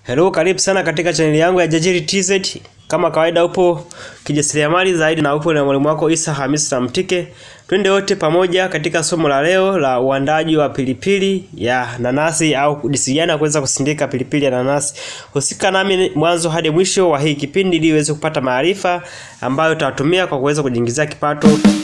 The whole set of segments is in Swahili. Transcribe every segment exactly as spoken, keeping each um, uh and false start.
Hello, karibu sana katika channel yangu ya Jajiri T Z. Kama kawaida upo kijasiriamali zaidi na upo na mwalimu wako Isa Hamisi na Mtike. Twende wote pamoja katika somo la leo la uandaji wa pilipili ya nanasi au jinsi gani kuweza kusindika pilipili ya nanasi. Husika nami mwanzo hadi mwisho wa hii kipindi ili uweze kupata maarifa ambayo utatumia kwa kuweza kujiingizia kipato.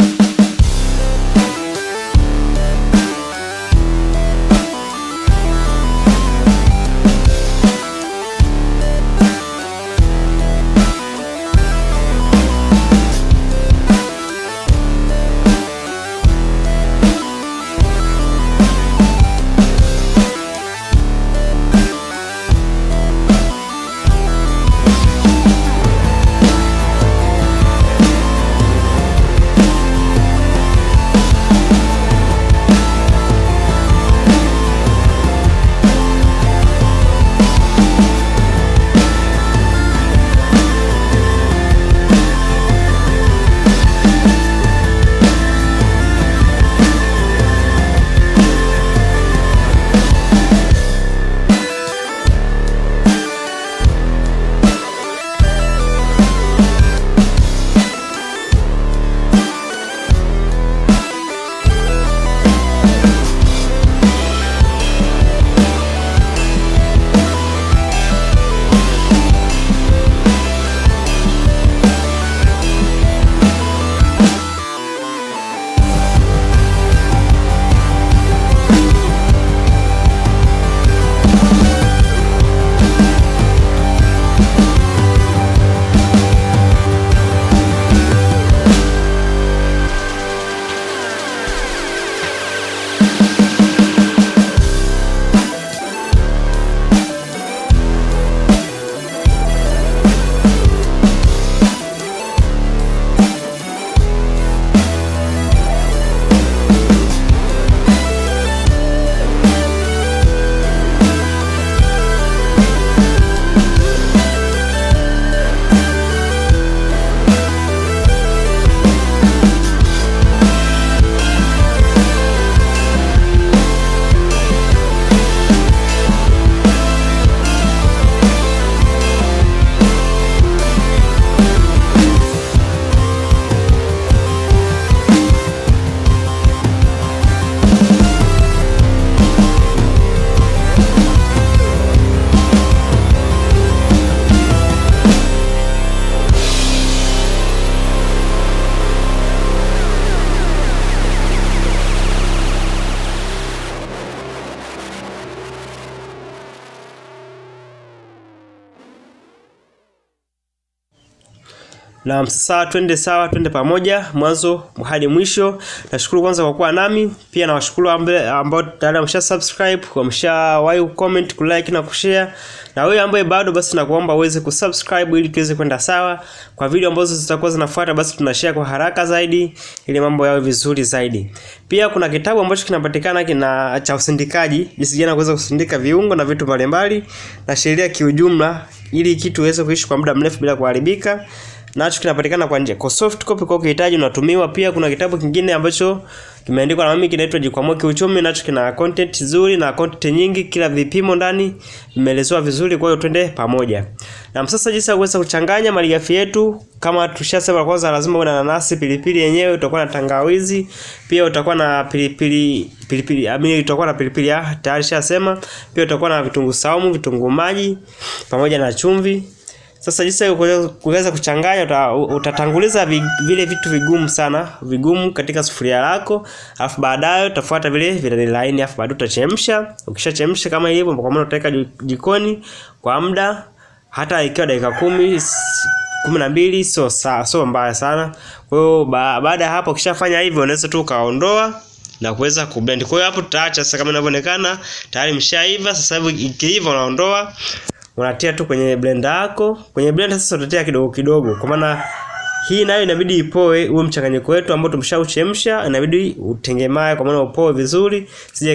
Na sasa twende sawa, twende pamoja mwanzo hadi mwisho. Nashukuru kwanza kwa kuwa nami, pia nawashukuru ambao tayari wamesha subscribe, wameshawahi comment, kulike na kushare. Na wewe ambaye bado basi nakuomba uweze kusubscribe ili tuweze kwenda sawa. Kwa video ambazo zitakuwa zinafuata basi tunashare kwa haraka zaidi ili mambo yawe vizuri zaidi. Pia kuna kitabu ambacho kinapatikana kina cha usindikaji, jinsi gani kuweza kusindika viungo na vitu mbalimbali na sheria kiujumla ili kitu iweze kuishi kwa muda mrefu bila kuharibika. Nacho kinapatikana kwa nje. Kwa soft copy kwa ukihitaji unatumiwa. Pia kuna kitabu kingine ambacho kimeandikwa na mimi kinaitwa Jikwamue Kiuchumi, nacho kina content nzuri na content nyingi, kila vipimo ndani vimeelezwa vizuri, kwa hiyo twende pamoja. Na sasa jinsi ya kuweza kuchanganya malighafi yetu, kama tushasema kwanza lazima uwe na nanasi, pilipili yenyewe, utakuwa na tangawizi, pia utakuwa na pilipili pilipili, amini utakuwa na pilipili ya tayari shasema, pia utakuwa na vitunguu saumu, vitunguu maji pamoja na chumvi. Sasa jinsi ya kuweza kuchanganya, utatanguliza vile vitu vigumu sana, vigumu katika sufuria lako, alafu baadaye utafuata vile vile laini, alafu baadaye utachemsha. Ukishachemsha kama hivyo, kwa maana utaweka jikoni kwa muda hata ikiwa dakika kumi, kumi na mbili, sio sio mbaya sana. Kwa hiyo baada ya hapo ukishafanya hivyo unaweza tu kaondoa na kuweza kublend. Kwa hiyo hapo tutaacha sasa kama inavyoonekana tayari mshaiva. Sasa hivi ikiiva unaondoa, unatia tu kwenye blender yako. Kwenye blender sasa utatia kidogo kidogo, kwa maana hii nayo inabidi ipoe. Huo mchanganyiko wetu ambao tumeshauchemsha inabidi utengemae, kwa maana upoe vizuri, sije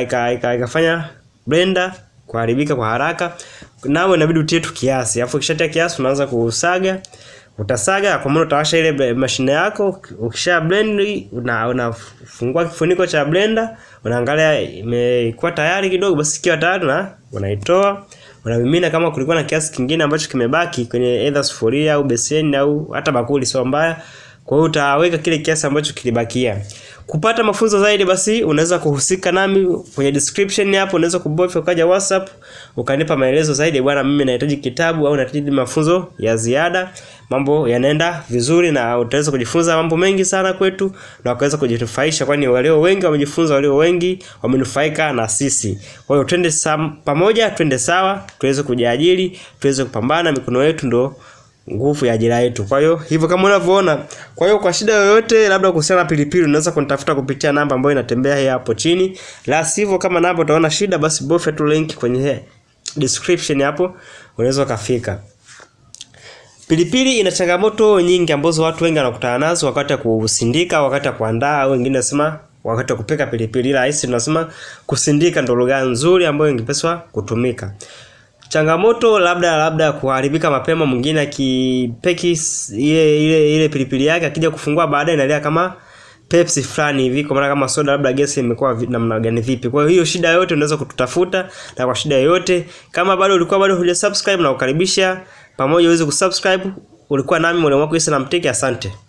ikafanya blender kuharibika kwa haraka. Nao inabidi utie tu kiasi. Alafu ukishatia kiasi unaanza kusaga. Utasaga kwa maana utawasha ile mashine yako. Ukisha blend una unafungua kifuniko cha blender, unaangalia imekuwa tayari kidogo, basi ikiwa tayari na unaitoa. unamimina kama kulikuwa na kiasi kingine ambacho kimebaki kwenye either sufuria au beseni au hata bakuli sio mbaya. Kwa hiyo utaweka kile kiasi ambacho kilibakia. Kupata mafunzo zaidi basi unaweza kuhusika nami kwenye description hapo, unaweza kubofya ukaja WhatsApp ukanipa maelezo zaidi, bwana mimi nahitaji kitabu au nahitaji mafunzo ya ziada. Mambo yanaenda vizuri na utaweza kujifunza mambo mengi sana kwetu na ukaweza kujinufaisha, kwani walio wengi wamejifunza, walio wengi wamenufaika na sisi. Kwa hiyo twende pamoja, twende sawa, tuweze kujiajiri, tuweze kupambana, mikono yetu ndo nguvu ya ajira yetu. Kwa hiyo hivyo kama unavyoona. Kwa hiyo kwa shida yoyote labda kuhusiana na pilipili unaweza kunitafuta kupitia namba ambayo inatembea hapo chini. La sivyo kama namba utaona shida basi bofya tu link kwenye description hapo unaweza kufika. Pilipili ina changamoto nyingi ambazo watu wengi wanakutana nazo wakati wa kusindika, wakati wa kuandaa, au wengine nasema wakati wa kupika pilipili. Ila hisi tunasema kusindika ndio lugha nzuri ambayo ingepaswa kutumika. Changamoto labda labda kuharibika mapema, mwingine akipeki ile ile ile pilipili yake akija kufungua baadaye inalia kama Pepsi fulani hivi, kwa maana kama soda labda gesi imekuwa namna gani vipi. Kwa hiyo shida yote unaweza kututafuta, na kwa shida yote kama bado ulikuwa bado hujasubscribe na ukaribisha pamoja uweze kusubscribe. Ulikuwa nami mwalimu wako Isa na Mteki, asante.